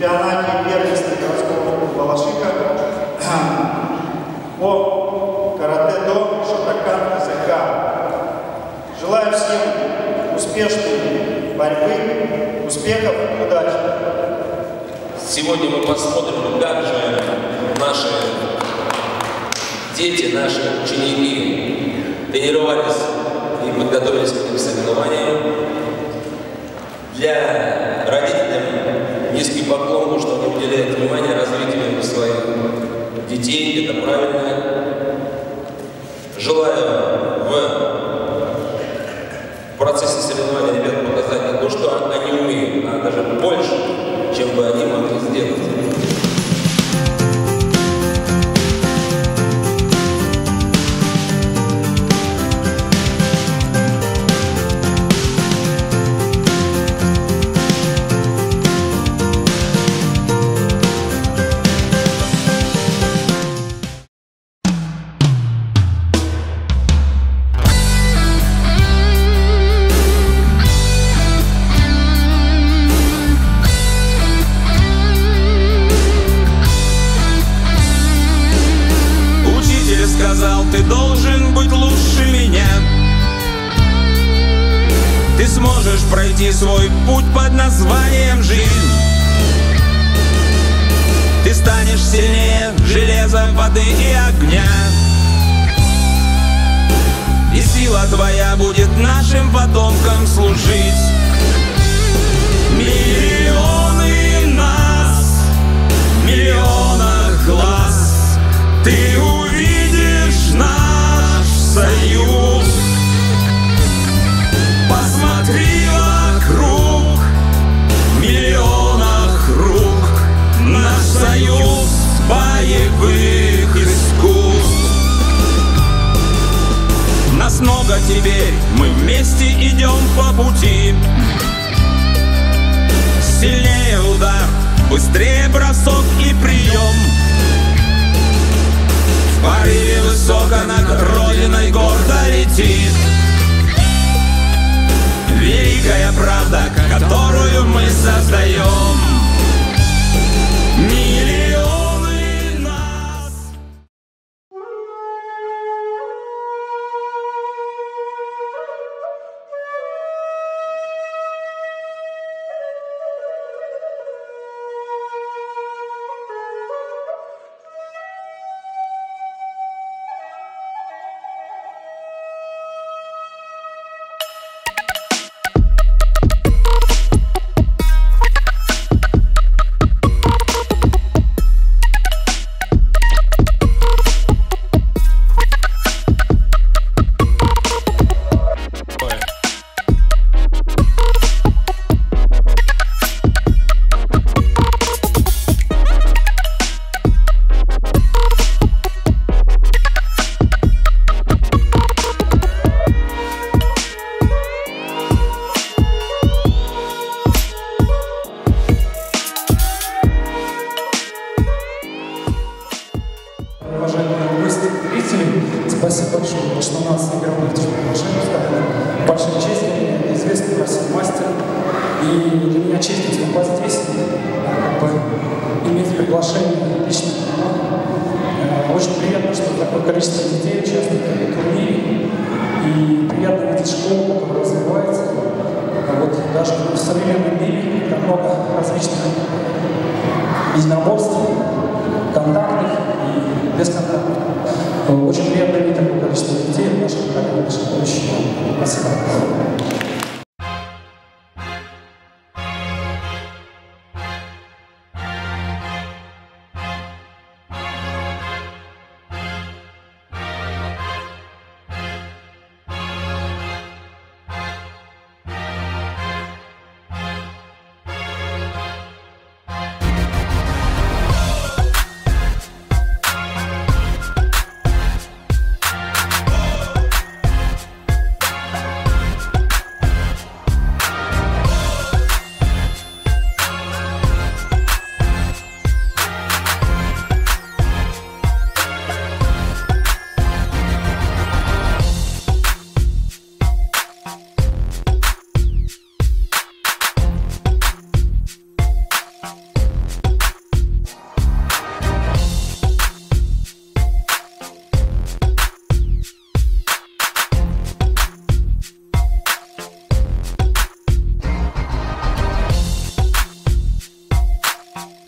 чемпионате и первенстве городского округа Балашиха по каратэ-до Shotokan Kase. Желаю всем успешной борьбы, успехов и удачи. Сегодня мы посмотрим, как же наши дети, наши ученики тренировались и подготовились к этим соревнованиям. Для родителей низкий поклон, что они уделяют внимание развитию своих детей, это правильно. Желаю в процессе соревнований ребят показать не то, что они умеют, а даже больше, чем бы они могли сделать. Ты должен быть лучше меня. Ты сможешь пройти свой путь под названием жизнь. Ты станешь сильнее железа, воды и огня. И сила твоя будет нашим потомкам служить. Миллионы нас, миллионах глаз, ты увидишь наш союз. Посмотри вокруг, в миллионах рук наш союз боевых искусств. Нас много теперь, мы вместе идем по пути. Сильнее удар, быстрее бросок и прием. В порыве высоко над Родиной гордо летит великая правда, которую мы создаем. Миллионы нас. Спасибо большое, что у нас игровых приглашений. Большая честь для меня, известный в России мастер. И для меня честь выступать здесь, иметь приглашение лично. Очень приятно, что такое количество детей участвует в этом турнире. И приятно видеть школу, которая развивается. Вот даже в современном мире там много различных единоборств, контактных и бесконтактных. Очень приятно видеть такое количество детей в наших программах, в наших будущих. Спасибо. Thank